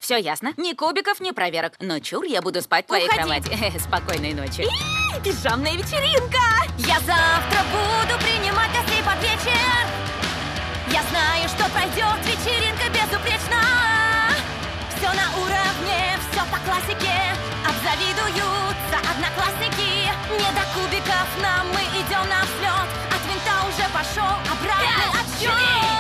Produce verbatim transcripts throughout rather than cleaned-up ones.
Все ясно? Ни кубиков, ни проверок. Но чур, я буду спать в твоей Уходи. кровати. Спокойной ночи. И, пижамная вечеринка! Я завтра буду принимать гостей под вечер. Я знаю, что пройдет вечеринка безупречно. Все на уровне, все по классике. Обзавидуются одноклассники. Не до кубиков нам, мы идем на взлет. От винта уже пошел обратный отсчет.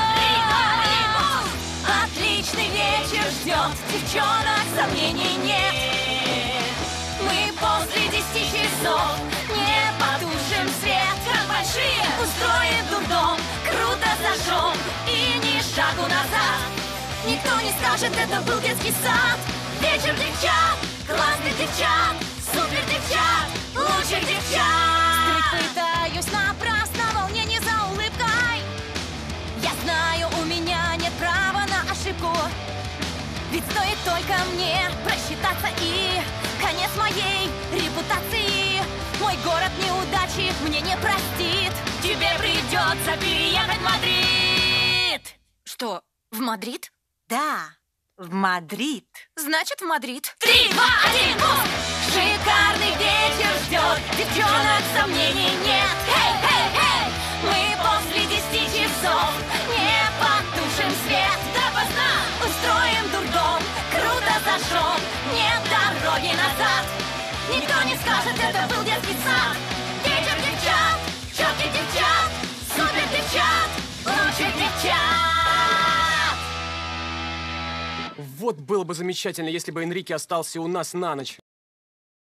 Отличный вечер ждет девчонок, сомнений нет. Мы после десяти часов не потушим свет. Как большие устроим дурдом, круто зажжем и ни шагу назад. Никто не скажет, это был детский сад. Вечер девчат, классных девчат, супер девчат, лучших девчат. Скрыть пытаюсь напрасно, волнение за улыбкой. Я знаю, у меня нет права на ошибку. Ведь стоит только мне просчитаться, и конец моей репутации. Мой город неудачи мне не простит. Тебе придется переехать в Мадрид. Что, в Мадрид? Да, в Мадрид. Значит, в Мадрид. Три, два, один, бум! Шикарный вечер ждет девчонок, сомнений нет. Хей, хей, хей! Мы после десяти часов не потушим свет. Допоздна устроим дурдом, круто зажжем, нет дороги назад. Никто не скажет, это был детский сад. Вечер девчат, четких девчат, супер девчат, лучших девчат. Вот было бы замечательно, если бы Энрике остался у нас на ночь.